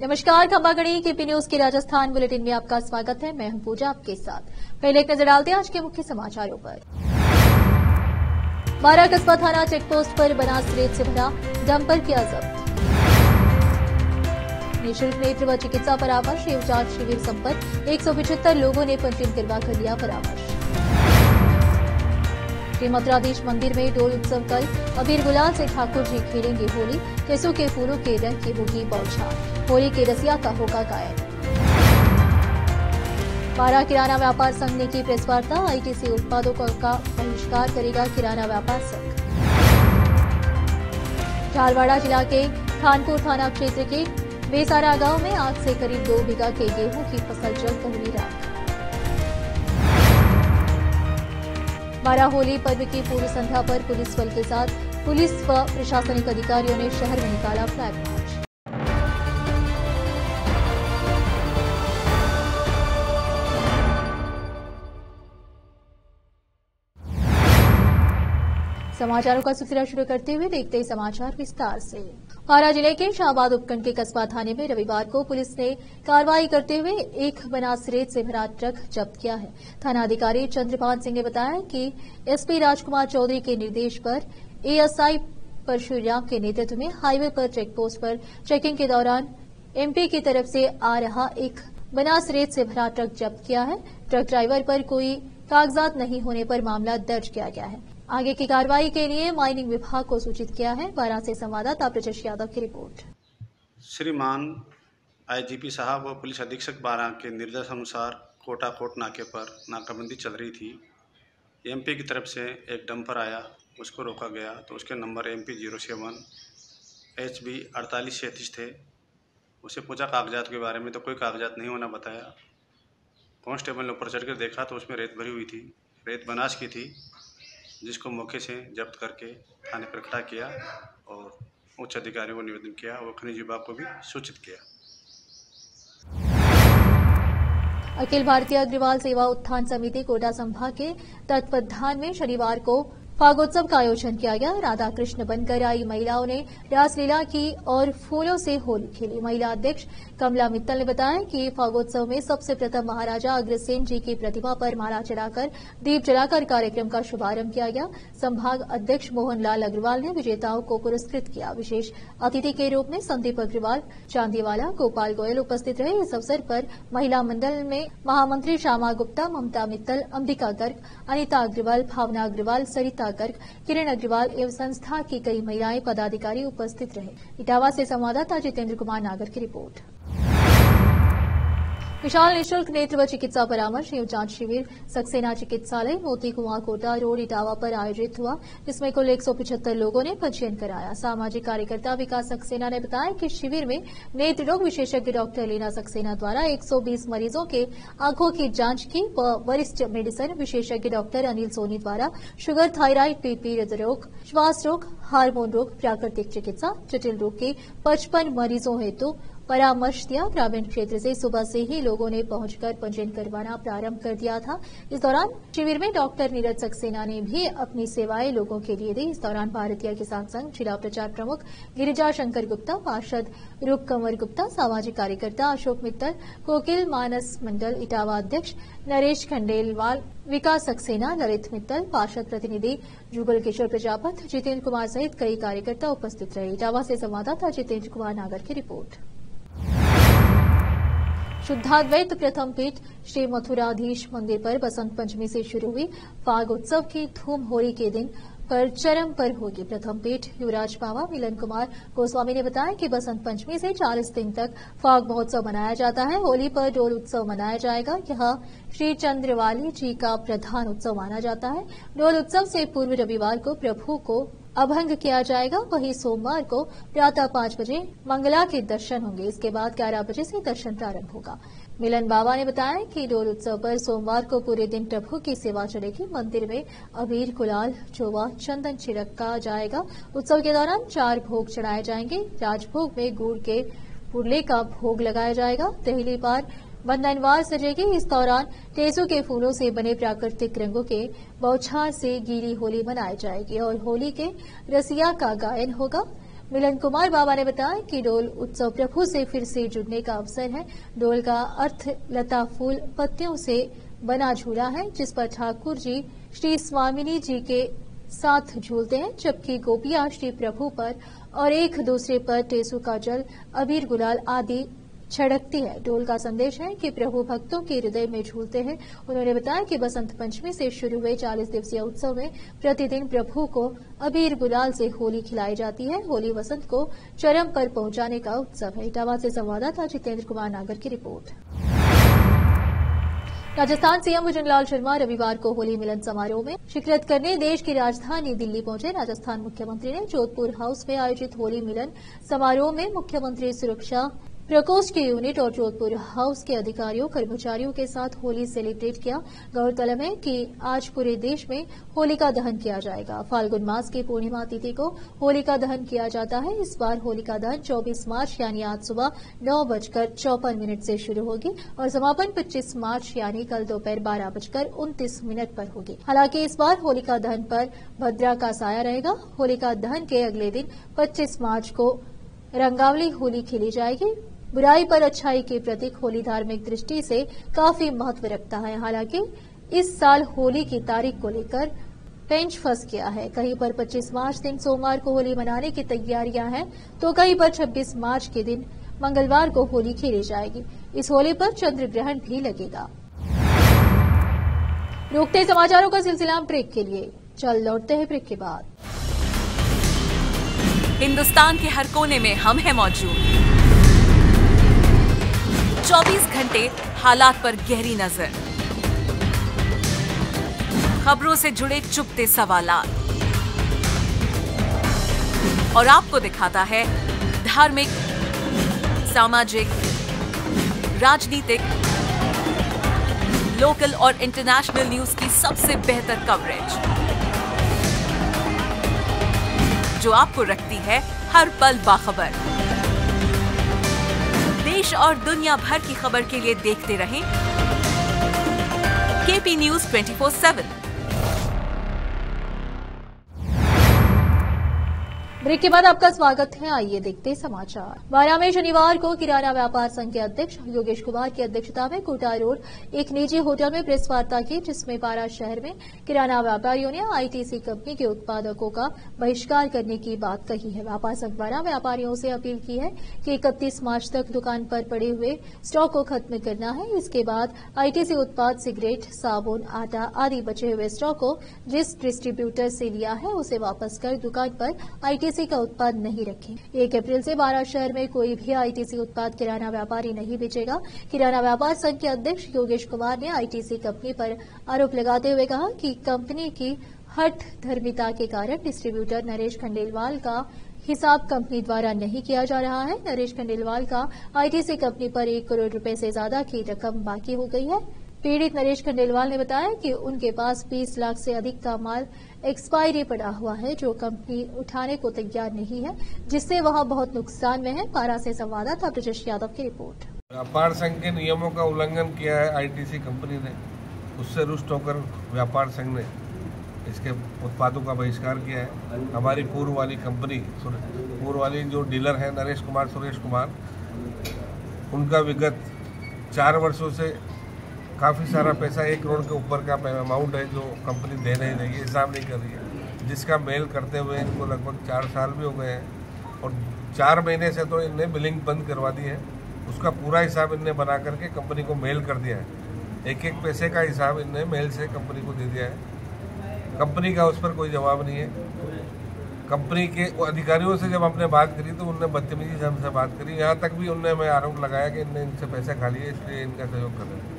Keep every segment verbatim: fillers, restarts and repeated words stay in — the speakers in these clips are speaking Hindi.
नमस्कार, खंबागढ़ी केपी न्यूज के राजस्थान बुलेटिन में आपका स्वागत है। मैं हूं पूजा आपके साथ। पहले एक नजर डालते हैं आज के मुख्य समाचारों पर। बारा कस्बा थाना चेकपोस्ट पर बनास रेत से भरा डंपर किया जब्त। निःशुल्क नेत्र व चिकित्सा परामर्श एवं जांच शिविर संपन्न, एक सौ पिछहत्तर लोगों ने पंजीयन करवा कर लिया परामर्श। श्री मथुराधीश मंदिर में डोल उत्सव कल, अबीर गुलाल से ठाकुर जी खेलेंगे होली, केसों के फूलों के रंग की होगी बौछार, होली के रसिया का होगा गायन। बारा किराना व्यापार संघ ने की प्रेस वार्ता, आईटीसी उत्पादों का बहिष्कार करेगा किराना व्यापार संघ। झालवाड़ा जिला के खानपुर थाना क्षेत्र के बेसारा गांव में आग से करीब दो बीघा के गेहूं की फसल जलकर हुई राख। बारा होली पर्व की पूर्व संध्या पर पुलिस बल के साथ पुलिस व प्रशासनिक अधिकारियों ने शहर में निकाला फ्लैग मार्च। समाचारों का सिलसिला शुरू करते हुए देखते ही समाचार विस्तार से। बारा जिले के शाहबाद उपखंड के कस्बा थाने में रविवार को पुलिस ने कार्रवाई करते हुए एक बनास रेत से भरा ट्रक जब्त किया है। थानाधिकारी चंद्रपाल सिंह ने बताया कि एसपी राजकुमार चौधरी के निर्देश पर एएसआई परशुराम के नेतृत्व में हाईवे पर चेकपोस्ट पर चेकिंग के दौरान एमपी की तरफ से आ रहा एक बनास रेत से भरा ट्रक जब्त किया है। ट्रक ड्राइवर पर कोई कागजात नहीं होने पर मामला दर्ज किया गया है। आगे की कार्रवाई के लिए माइनिंग विभाग को सूचित किया है। बारा से संवाददाता ब्रजेश यादव की रिपोर्ट। श्रीमान आईजीपी साहब व पुलिस अधीक्षक बारा के निर्देश अनुसार कोटा कोट नाके पर नाकाबंदी चल रही थी। एमपी की तरफ से एक डंपर आया, उसको रोका गया तो उसके नंबर M P zero seven H B अड़तालीस सैंतीस थे। उसे पूछा कागजात के बारे में तो कोई कागजात नहीं होना बताया। कांस्टेबल ने ऊपर चढ़कर देखा तो उसमें रेत भरी हुई थी। रेत बनास की थी, जिसको मौके से जब्त करके थाने पर खड़ा किया और उच्च अधिकारियों को निवेदन किया और खनिज विभाग को भी सूचित किया। अखिल भारतीय अग्रवाल सेवा उत्थान समिति कोटा संभाग के तत्वावधान में शनिवार को फागोत्सव का आयोजन किया गया। राधा कृष्ण बनकर आई महिलाओं ने रासलीला की और फूलों से होली खेली। महिला अध्यक्ष कमला मित्तल ने बताया कि फागोत्सव में सबसे प्रथम महाराजा अग्रसेन जी की प्रतिमा पर माला चढ़ाकर दीप जलाकर कार्यक्रम का शुभारंभ किया गया। संभाग अध्यक्ष मोहनलाल अग्रवाल ने विजेताओं को पुरस्कृत किया। विशेष अतिथि के रूप में संदीप अग्रवाल, चांदीवाला, गोपाल गोयल उपस्थित रहे। इस अवसर पर महिला मंडल में महामंत्री श्यामा गुप्ता, ममता मित्तल, अंबिका गर्ग, अनिता अग्रवाल, भावना अग्रवाल, सरिता गर्ग, किरण अग्रवाल एवं संस्था की कई महिलाएं पदाधिकारी उपस्थित रहे। इटावा से संवाददाता जितेंद्र कुमार नागर की रिपोर्ट। विशाल निःशुल्क नेत्र व चिकित्सा परामर्श एवं जांच शिविर सक्सेना चिकित्सालय मोती कुआं कोटा रोड इटावा पर आयोजित हुआ, जिसमें कुल एक सौ पिछहत्तर लोगों ने पंजीयन कराया। सामाजिक कार्यकर्ता विकास सक्सेना ने बताया कि शिविर में नेत्र रोग विशेषज्ञ डॉक्टर लीना सक्सेना द्वारा एक सौ बीस मरीजों के आंखों की जांच की व वरिष्ठ मेडिसिन विशेषज्ञ डॉक्टर अनिल सोनी द्वारा शुगर, थायराइड, बीपी, हृदय श्वास रोग, हार्मोन रोग, प्राकृतिक चिकित्सा, जटिल रोग के पचपन मरीजों हेतु परामर्श दिया। ग्रामीण क्षेत्र से सुबह से ही लोगों ने पहुंचकर पंजीयन करवाना प्रारंभ कर दिया था। इस दौरान शिविर में डॉक्टर नीरज सक्सेना ने भी अपनी सेवाएं लोगों के लिए दी। इस दौरान भारतीय किसान संघ जिला प्रचार प्रमुख गिरिजा शंकर गुप्ता, पार्षद रूप कंवर गुप्ता, सामाजिक कार्यकर्ता अशोक मित्तल, कोकिल मानस मंडल इटावा अध्यक्ष नरेश खंडेलवाल, विकास सक्सेना, ललित मित्तल, पार्षद प्रतिनिधि जुगल किशोर प्रजापत, जितेंद्र कुमार सहित कई कार्यकर्ता उपस्थित रहे। इटावा से संवाददाता जितेंद्र कुमार नागर की रिपोर्ट। शुद्धाद्वैत प्रथम पीठ श्री मथुराधीश मंदिर पर बसंत पंचमी से शुरू हुई फाग उत्सव की धूम होली के दिन पर चरम पर होगी। प्रथम पीठ युवराज बाबा मिलन कुमार गोस्वामी ने बताया कि बसंत पंचमी से चालीस दिन तक फाग महोत्सव मनाया जाता है। होली पर डोल उत्सव मनाया जाएगा। यह श्री चंद्रवाली जी का प्रधान उत्सव माना जाता है। डोल उत्सव से पूर्व रविवार को प्रभु को अभंग किया जाएगा। वहीं सोमवार को प्रातः पांच बजे मंगला के दर्शन होंगे। इसके बाद ग्यारह बजे से दर्शन प्रारंभ होगा। मिलन बाबा ने बताया कि डोल उत्सव पर सोमवार को पूरे दिन प्रभु की सेवा चलेगी। मंदिर में अबीर, गुलाल, चोवा, चंदन छिड़का जाएगा। उत्सव के दौरान चार भोग चढ़ाए जाएंगे। राजभोग में गुड़ के पुरले का भोग लगाया जाएगा। पहली बार बंधनवार सजेगी। इस दौरान टेसू के फूलों से बने प्राकृतिक रंगों के बौछार से गीली होली मनाई जाएगी और होली के रसिया का गायन होगा। मिलन कुमार बाबा ने बताया कि डोल उत्सव प्रभु से फिर से जुड़ने का अवसर है। डोल का अर्थ लता फूल पत्तियों से बना झूला है, जिस पर ठाकुर जी श्री स्वामिनी जी के साथ झूलते हैं, जबकि गोपियां श्री प्रभु पर और एक दूसरे पर टेसू का जल, अबीर, गुलाल आदि छिड़कती है। डोल का संदेश है कि प्रभु भक्तों के हृदय में झूलते हैं। उन्होंने बताया कि बसंत पंचमी से शुरू हुए चालीस दिवसीय उत्सव में प्रतिदिन प्रभु को अबीर गुलाल से होली खिलाई जाती है। होली वसंत को चरम पर पहुंचाने का उत्सव है। इटावा से संवाददाता जितेंद्र कुमार नागर की रिपोर्ट। राजस्थान सीएम भुजनलाल शर्मा रविवार को होली मिलन समारोह में शिरकत करने देश की राजधानी दिल्ली पहुंचे। राजस्थान मुख्यमंत्री ने जोधपुर हाउस में आयोजित होली मिलन समारोह में मुख्यमंत्री सुरक्षा प्रकोष्ठ के यूनिट और जोधपुर हाउस के अधिकारियों कर्मचारियों के साथ होली सेलिब्रेट किया। गौरतलब है कि आज पूरे देश में होलिका दहन किया जाएगा। फाल्गुन मास की पूर्णिमा तिथि को होलिका दहन किया जाता है। इस बार होलिका दहन चौबीस मार्च यानी आज सुबह नौ बजकर चौपन मिनट से शुरू होगी और समापन पच्चीस मार्च यानी कल दोपहर बारह बजकर उनतीस मिनट पर होगी। हालांकि इस बार होलिका दहन पर भद्रा का साया रहेगा। होलिका दहन के अगले दिन पच्चीस मार्च को रंगावली होली खेली जाएगी। बुराई पर अच्छाई के प्रतीक होली धार्मिक दृष्टि से काफी महत्व रखता है। हालांकि इस साल होली की तारीख को लेकर पेंच फंस गया है। कहीं पर पच्चीस मार्च दिन सोमवार को होली मनाने की तैयारियां हैं, तो कहीं पर छब्बीस मार्च के दिन मंगलवार को होली खेली जाएगी। इस होली पर चंद्र ग्रहण भी लगेगा। रोकते समाचारों का सिलसिला ब्रेक के लिए, चल लौटते हैं ब्रेक के बाद। हिंदुस्तान के हर कोने में हम हैं मौजूद। चौबीस घंटे हालात पर गहरी नजर, खबरों से जुड़े चुपते सवालात और आपको दिखाता है धार्मिक, सामाजिक, राजनीतिक, लोकल और इंटरनेशनल न्यूज की सबसे बेहतर कवरेज, जो आपको रखती है हर पल बाखबर। देश और दुनिया भर की खबर के लिए देखते रहें KP news twenty four seven. Break के बाद आपका स्वागत है। आइए देखते समाचार। बारह में शनिवार को किराना व्यापार संघ के अध्यक्ष योगेश कुमार की अध्यक्षता में कोटा रोड एक निजी होटल में प्रेस वार्ता की, जिसमें बारह शहर में किराना व्यापारियों ने आईटीसी कंपनी के उत्पादकों का बहिष्कार करने की बात कही है। व्यापार संघ द्वारा व्यापारियों से अपील की है कि इकतीस मार्च तक दुकान पर पड़े हुए स्टॉक को खत्म करना है। इसके बाद आईटीसी उत्पाद सिगरेट, साबुन, आटा आदि बचे हुए स्टॉक को जिस डिस्ट्रीब्यूटर से लिया है उसे वापस कर दुकान पर आईटीसी का उत्पाद नहीं रखें। एक अप्रैल से बारह शहर में कोई भी आईटीसी उत्पाद किराना व्यापारी नहीं बेचेगा। किराना व्यापार संघ के अध्यक्ष योगेश कुमार ने आईटीसी कंपनी पर आरोप लगाते हुए कहा कि कंपनी की हठ धर्मिता के कारण डिस्ट्रीब्यूटर नरेश खंडेलवाल का हिसाब कंपनी द्वारा नहीं किया जा रहा है। नरेश खंडेलवाल का आईटीसी कंपनी पर एक करोड़ रुपए से ज्यादा की रकम बाकी हो गई है। पीड़ित नरेश खंडेलवाल ने बताया कि उनके पास बीस लाख से अधिक का माल एक्सपायरी पड़ा हुआ है, जो कंपनी उठाने को तैयार नहीं है, जिससे वह बहुत नुकसान में है। पारा से संवाददाता ब्रजेश यादव की रिपोर्ट। व्यापार संघ के नियमों का उल्लंघन किया है आईटीसी कंपनी ने, उससे रुष्ट होकर व्यापार संघ ने इसके उत्पादों का बहिष्कार किया है। हमारी पूर्व वाली कंपनी, पूर्व वाली जो डीलर है नरेश कुमार, सुरेश कुमार, उनका विगत चार वर्षों से काफ़ी सारा पैसा, एक करोड़ के ऊपर का अमाउंट है जो कंपनी दे नहीं रही है, हिसाब नहीं कर रही है, जिसका मेल करते हुए इनको लगभग चार साल भी हो गए हैं और चार महीने से तो इनने बिलिंग बंद करवा दी है। उसका पूरा हिसाब इनने बना करके कंपनी को मेल कर दिया है। एक एक पैसे का हिसाब इनने मेल से कंपनी को दे दिया है। कंपनी का उस पर कोई जवाब नहीं है। कंपनी के अधिकारियों से जब हमने बात करी तो उनने बदतमीजी से हमसे बात करी, यहाँ तक भी उनने हमें आरोप लगाया कि इनने इनसे पैसे खा लिए, इसलिए इनका सहयोग कर रहे हैं।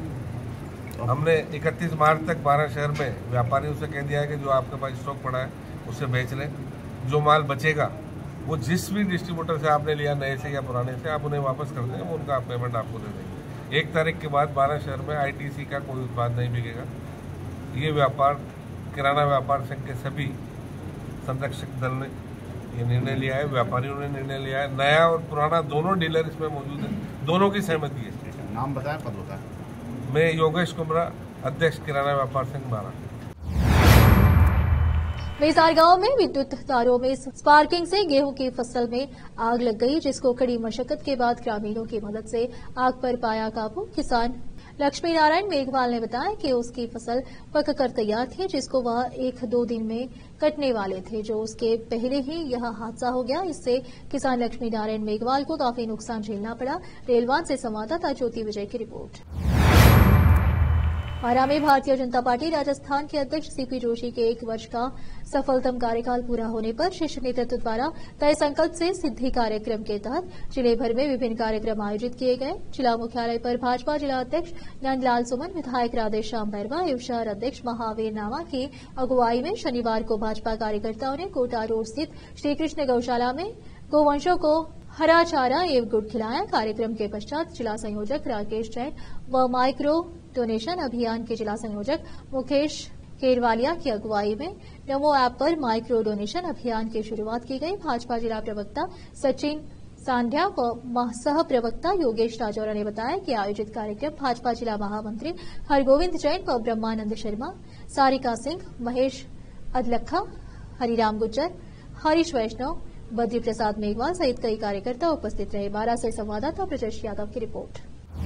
हमने इकतीस मार्च तक बारह शहर में व्यापारियों से कह दिया है कि जो आपके पास स्टॉक पड़ा है उससे बेच लें। जो माल बचेगा वो जिस भी डिस्ट्रीब्यूटर से आपने लिया, नए से या पुराने से, आप उन्हें वापस कर दें, वो उनका पेमेंट आपको दे देंगे। एक तारीख के बाद बारह शहर में आईटीसी का कोई उत्पाद नहीं बिकेगा। ये व्यापार किराना व्यापार संघ के सभी संरक्षक दल ने ये निर्णय लिया है, व्यापारियों ने निर्णय लिया है। नया और पुराना दोनों डीलर इसमें मौजूद है, दोनों की सहमति है। नाम बताएं, पद बताएं। मैं योगेश कुमार, अध्यक्ष किराना व्यापार संघ बारा। मेसार गांव में विद्युत तारों में स्पार्किंग से गेहूं की फसल में आग लग गई, जिसको कड़ी मशक्कत के बाद ग्रामीणों की मदद से आग पर पाया काबू। किसान लक्ष्मी नारायण मेघवाल ने बताया कि उसकी फसल पक कर तैयार थी, जिसको वह एक दो दिन में कटने वाले थे, जो उसके पहले ही यह हादसा हो गया। इससे किसान लक्ष्मी नारायण मेघवाल को काफी नुकसान झेलना पड़ा। रेलवान से संवाददाता ज्योति विजय की रिपोर्ट। बारां में भारतीय जनता पार्टी राजस्थान के अध्यक्ष सीपी जोशी के एक वर्ष का सफलतम कार्यकाल पूरा होने पर शीर्ष नेतृत्व द्वारा तय संकल्प से सिद्धि कार्यक्रम के तहत जिले भर में विभिन्न कार्यक्रम आयोजित किए गए। जिला मुख्यालय पर भाजपा जिला अध्यक्ष नंदलाल सुमन, विधायक राधेश्याम बैरवा एवं शहर अध्यक्ष महावीर नामा की अगुवाई में शनिवार को भाजपा कार्यकर्ताओं ने कोटा रोड स्थित श्रीकृष्ण गौशाला में गोवंशों को हरा चारा एवं गुड़ खिलाया। कार्यक्रम के पश्चात जिला संयोजक राकेश जैन व माइक्रो डोनेशन अभियान के जिला संयोजक मुकेश केरवालिया की अगुवाई में नमो ऐप पर माइक्रो डोनेशन अभियान की शुरुआत की गई। भाजपा जिला प्रवक्ता सचिन सांध्या व सह प्रवक्ता योगेश राजौरा ने बताया कि आयोजित कार्यक्रम भाजपा जिला महामंत्री हरगोविंद जैन व ब्रह्मानंद शर्मा, सारिका सिंह, महेश अदलखा, हरिराम गुज्जर, हरीश वैष्णव, बद्री प्रसाद मेघवाल सहित कई कार्यकर्ता उपस्थित रहे। बारां से संवाददाता ब्रजेश यादव की रिपोर्ट।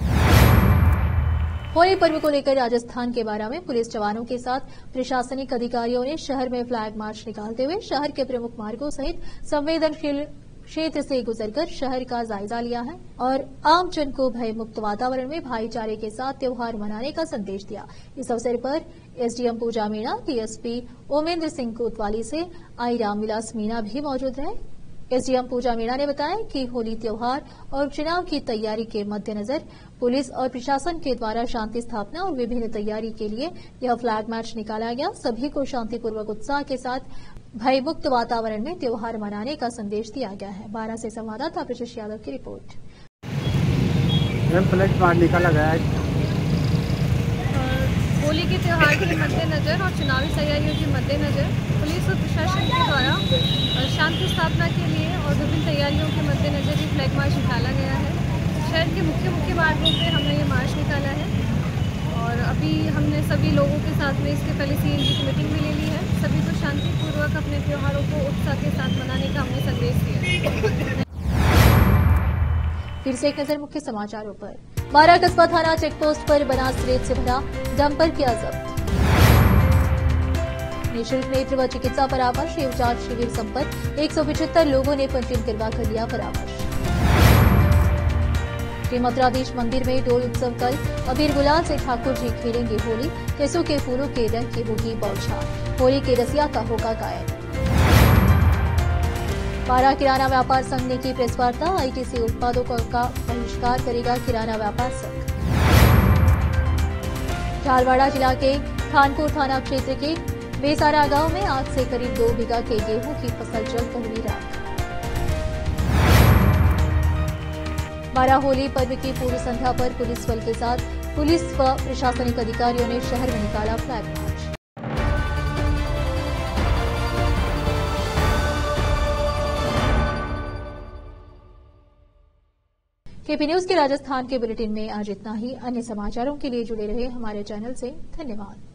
होली पर्व को लेकर राजस्थान के बारां में पुलिस जवानों के साथ प्रशासनिक अधिकारियों ने शहर में फ्लैग मार्च निकालते हुए शहर के प्रमुख मार्गों सहित संवेदनशील क्षेत्र से गुजरकर शहर का जायजा लिया है और आम जन को भयमुक्त वातावरण में भाईचारे के साथ त्योहार मनाने का संदेश दिया। इस अवसर पर एसडीएम पूजा मीणा, डीएसपी ओमेंद्र सिंह कोतवाली से आई रामविलास मीणा भी मौजूद रहे। एसडीएम पूजा मीणा ने बताया कि होली त्योहार और चुनाव की तैयारी के मद्देनजर पुलिस और प्रशासन के द्वारा शांति स्थापना और विभिन्न तैयारी के लिए यह फ्लैग मार्च निकाला गया। सभी को शांतिपूर्वक उत्साह के साथ भयमुक्त वातावरण में त्योहार मनाने का संदेश दिया गया है। बारां से संवाददाता ब्रजेश यादव की रिपोर्ट। फ्लैग मार्च निकाला गया है होली के त्यौहार के मद्देनजर और चुनावी तैयारियों के मद्देनजर पुलिस और प्रशासन के द्वारा शांति स्थापना के लिए और विभिन्न तैयारियों के मद्देनजर ये फ्लैग मार्च निकाला गया है। शहर के मुख्य मुख्य मार्गों पे हमने ये मार्च निकाला है और अभी हमने सभी लोगों के साथ में इसके पहले सीएनजी की मीटिंग भी ले ली है। सभी को शांतिपूर्वक अपने त्योहारों को उत्साह के साथ मनाने का हमने संदेश दिया है। फिर से एक नजर मुख्य समाचारों पर। बारां कस्बा थाना चेकपोस्ट पर बनास रेत से भरा डंपर किया जब्त। निःशुल्क नेत्र व चिकित्सा परामर्श एवं जांच शिविर संपन्न, एक सौ पिछहत्तर लोगों ने पंजीयन करवा कर लिया परामर्श। श्री मथुराधीश मंदिर में डोल उत्सव कल, अबीर गुलाल से ठाकुर जी खेलेंगे होली, केसों के फूलों के रंग की होगी बौछार, होली के रसिया का होगा गायन। बारां किराना व्यापार संघ ने की प्रेस वार्ता, आईटीसी उत्पादों का बहिष्कार करेगा किराना व्यापार संघ। झालवाड़ा जिला के खानपुर थाना क्षेत्र के बेसारा गांव में आग से करीब दो बीघा के गेहूं की फसल जलकर हुई राख। बारां होली पर्व की पूर्व संध्या पर पुलिस बल के साथ पुलिस व प्रशासनिक अधिकारियों ने शहर में निकाला फ्लैग मार्च। केपी न्यूज के राजस्थान के बुलेटिन में आज इतना ही। अन्य समाचारों के लिए जुड़े रहे हमारे चैनल से। धन्यवाद।